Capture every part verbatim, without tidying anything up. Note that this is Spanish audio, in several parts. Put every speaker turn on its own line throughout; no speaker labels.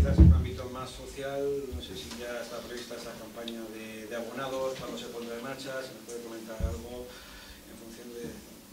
quizás en un ámbito más social, no sé si ya está prevista esa campaña de, de abonados, cuándo se pondrá en marcha, si nos puede comentar algo en función de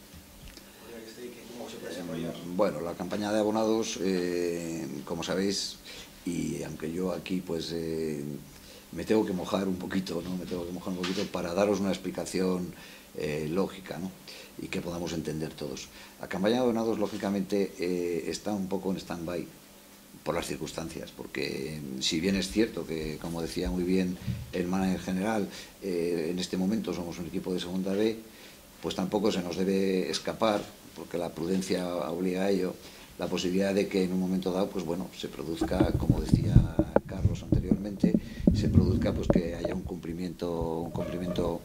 que esté y que cómo se puede desarrollar.
Bueno, la campaña de abonados, eh, como sabéis, y aunque yo aquí pues eh, me tengo que mojar un poquito, ¿no? Me tengo que mojar un poquito para daros una explicación eh, lógica, ¿no? Y que podamos entender todos. La campaña de abonados, lógicamente, eh, está un poco en stand-by por las circunstancias, porque si bien es cierto que, como decía muy bien el manager general, eh, en este momento somos un equipo de segunda B, pues tampoco se nos debe escapar, porque la prudencia obliga a ello, la posibilidad de que en un momento dado, pues bueno, se produzca, como decía Carlos anteriormente, se produzca pues que haya un cumplimiento, un cumplimiento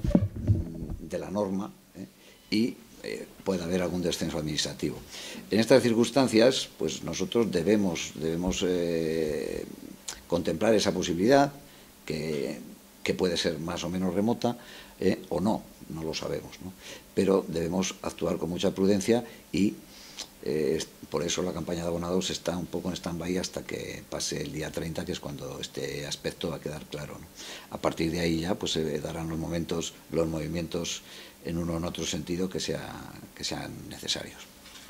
de la norma, ¿eh? y eh, pueda haber algún descenso administrativo. En estas circunstancias, pues nosotros debemos, debemos eh, contemplar esa posibilidad, que, que puede ser más o menos remota, eh, o no, no lo sabemos, ¿no? Pero debemos actuar con mucha prudencia y eh, por eso la campaña de abonados está un poco en stand-by hasta que pase el día treinta, que es cuando este aspecto va a quedar claro, ¿no? A partir de ahí ya pues se darán los momentos, los movimientos en uno o en otro sentido que, sea, que sean necesarios.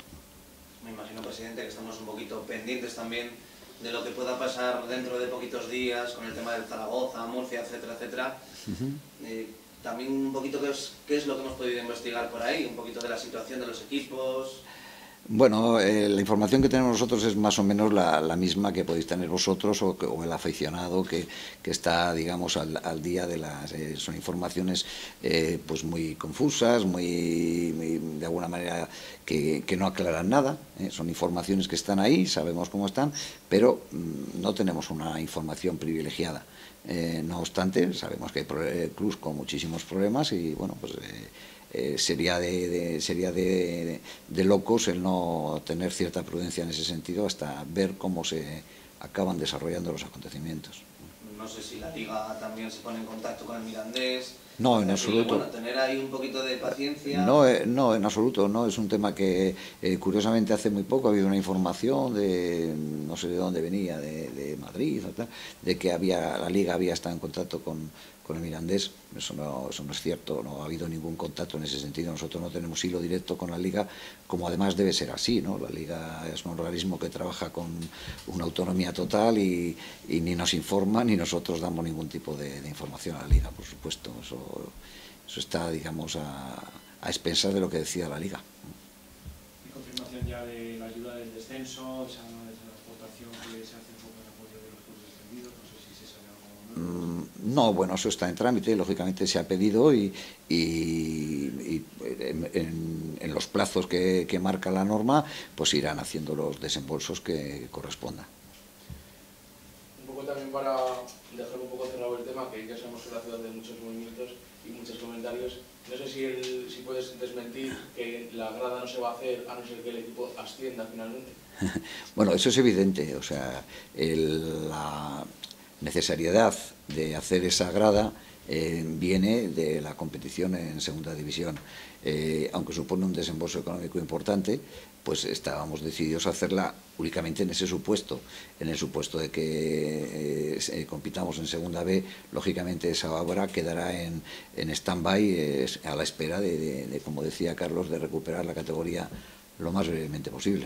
Me imagino, presidente, que estamos un poquito pendientes también de lo que pueda pasar dentro de poquitos días con el tema del Zaragoza, Murcia, etcétera, etcétera. Uh-huh. eh, también un poquito qué es, qué es lo que hemos podido investigar por ahí, un poquito de la situación de los equipos.
Bueno, eh, la información que tenemos nosotros es más o menos la, la misma que podéis tener vosotros o, que, o el aficionado que, que está, digamos, al, al día de las... Eh, son informaciones eh, pues muy confusas, muy, muy de alguna manera que, que no aclaran nada. Eh, son informaciones que están ahí, sabemos cómo están, pero mmm, no tenemos una información privilegiada. Eh, no obstante, sabemos que hay eh, clubs con muchísimos problemas y, bueno, pues... Eh, Eh, sería, de, de, sería de, de, de locos el no tener cierta prudencia en ese sentido hasta ver cómo se acaban desarrollando los acontecimientos.
No sé si la Liga también se pone en contacto con el Mirandés.
No, en absoluto.
Bueno, tener ahí un poquito de paciencia.
No, eh, no, en absoluto, no. Es un tema que, eh, curiosamente, hace muy poco ha habido una información de, no sé de dónde venía, de, de Madrid, o tal, de que había la Liga había estado en contacto con, con el Mirandés. Eso no, eso no es cierto, no ha habido ningún contacto en ese sentido. Nosotros no tenemos hilo directo con la Liga, como además debe ser así, ¿no? La Liga es un organismo que trabaja con una autonomía total y, y ni nos informa ni nosotros damos ningún tipo de, de información a la Liga, por supuesto. Eso, eso está, digamos, a, a expensas de lo que decía la Liga.
¿Y confirmación ya de la ayuda del descenso, esa, esa aportación que se hace un poco en apoyo de los clubes descendidos? No sé si se sabe algo nuevo.
Mm, no, bueno, eso está en trámite, lógicamente se ha pedido y, y, y en, en, en los plazos que, que marca la norma, pues irán haciendo los desembolsos que correspondan.
Un poco también para dejar un poco cerrado el tema, que ya sabemos que la ciudad de muchos movimientos y muchos comentarios. No sé si, el, si puedes desmentir que la grada no se va a hacer a no ser que el equipo ascienda finalmente.
Bueno, eso es evidente. O sea, el, la necesariedad de hacer esa grada eh, viene de la competición en segunda división. Eh, aunque supone un desembolso económico importante, pues estábamos decididos a hacerla únicamente en ese supuesto. En el supuesto de que eh, compitamos en segunda B, lógicamente esa obra quedará en, en stand-by eh, a la espera de, de, de, como decía Carlos, de recuperar la categoría lo más brevemente posible.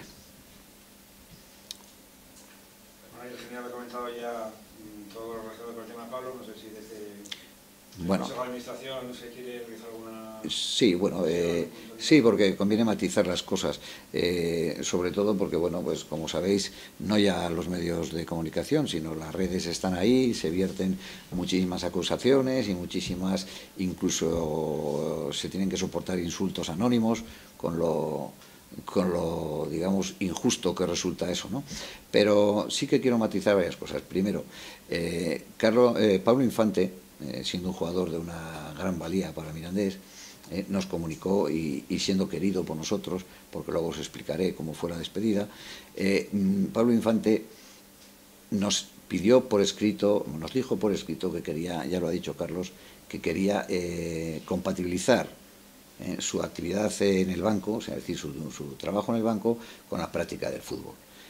Bueno, el ingeniero ha comentado ya todo lo relacionado con el tema Pablo, no sé si desde...
Bueno,
¿la administración se quiere realizar alguna...?
Sí, bueno, eh, sí, porque conviene matizar las cosas, eh, sobre todo porque, bueno, pues como sabéis, no ya los medios de comunicación, sino las redes están ahí, se vierten muchísimas acusaciones y muchísimas, incluso se tienen que soportar insultos anónimos con lo... con lo, digamos, injusto que resulta eso, ¿no? Pero sí que quiero matizar varias cosas. Primero, eh, Carlos, eh, Pablo Infante, eh, siendo un jugador de una gran valía para Mirandés, eh, nos comunicó y, y siendo querido por nosotros, porque luego os explicaré cómo fue la despedida, eh, Pablo Infante nos pidió por escrito, nos dijo por escrito que quería, ya lo ha dicho Carlos, que quería eh, compatibilizar Eh, su actividad en el banco, o sea, es decir, su, su trabajo en el banco con la práctica del fútbol.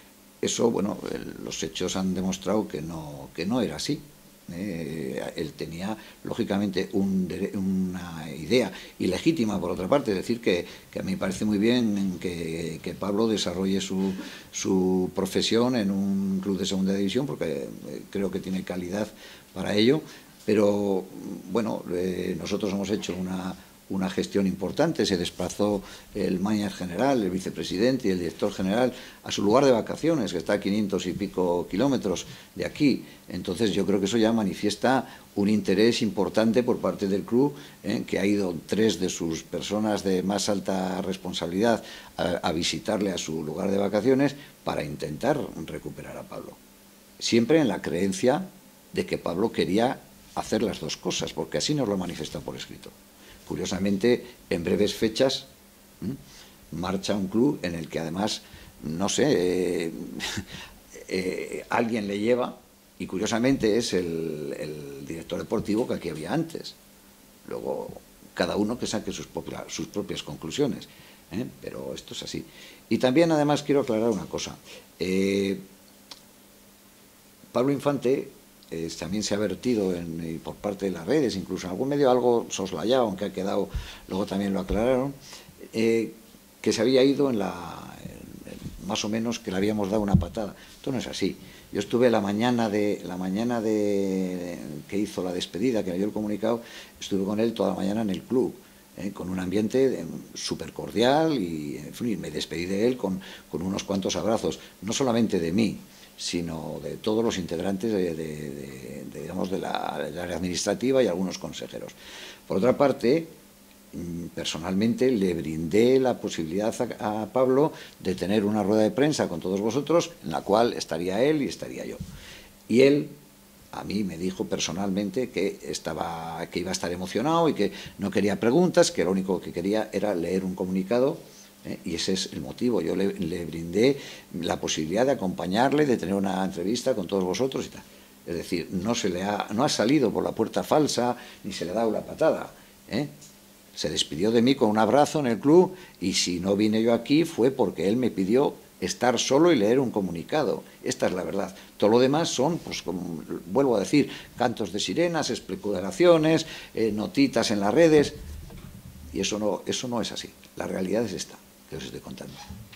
eso, bueno, los hechos han demostrado que no, que no era así. Eh, él tenía, lógicamente, un, una idea ilegítima, por otra parte, es decir, que, que a mí me parece muy bien que, que Pablo desarrolle su, su profesión en un club de segunda división, porque eh, creo que tiene calidad para ello, pero, bueno, eh, nosotros hemos hecho una... una gestión importante, se desplazó el manager general, el vicepresidente y el director general a su lugar de vacaciones, que está a quinientos y pico kilómetros de aquí. Entonces yo creo que eso ya manifiesta un interés importante por parte del club, ¿eh? que ha ido tres de sus personas de más alta responsabilidad a, a visitarle a su lugar de vacaciones para intentar recuperar a Pablo. Siempre en la creencia de que Pablo quería hacer las dos cosas, porque así nos lo manifiesta por escrito. Curiosamente, en breves fechas, ¿m? marcha un club en el que además, no sé, eh, eh, alguien le lleva, y curiosamente es el, el director deportivo que aquí había antes. Luego, cada uno que saque sus, propia, sus propias conclusiones, ¿eh? Pero esto es así. Y también, además, quiero aclarar una cosa. Eh, Pablo Infante... Eh, también se ha vertido en, eh, por parte de las redes, incluso en algún medio algo soslayado, aunque ha quedado, luego también lo aclararon, eh, que se había ido en la, en, en, más o menos que le habíamos dado una patada. Esto no es así. Yo estuve la mañana de la mañana de, de que hizo la despedida, que me dio el comunicado, estuve con él toda la mañana en el club, eh, con un ambiente súper cordial y, en fin, me despedí de él con, con unos cuantos abrazos, no solamente de mí, sino de todos los integrantes de, de, de, de, digamos, de la, de la área administrativa y algunos consejeros. Por otra parte, personalmente le brindé la posibilidad a, a Pablo de tener una rueda de prensa con todos vosotros, en la cual estaría él y estaría yo. Y él a mí me dijo personalmente que, estaba, que iba a estar emocionado y que no quería preguntas, que lo único que quería era leer un comunicado. ¿Eh? Y ese es el motivo. Yo le, le brindé la posibilidad de acompañarle, de tener una entrevista con todos vosotros y tal. Es decir, no, se le ha, no ha salido por la puerta falsa ni se le ha dado la patada, ¿eh? Se despidió de mí con un abrazo en el club y si no vine yo aquí fue porque él me pidió estar solo y leer un comunicado. Esta es la verdad. Todo lo demás son, pues como vuelvo a decir, cantos de sirenas, especulaciones, eh, notitas en las redes, y eso no, eso no es así. La realidad es esta que os estoy contando.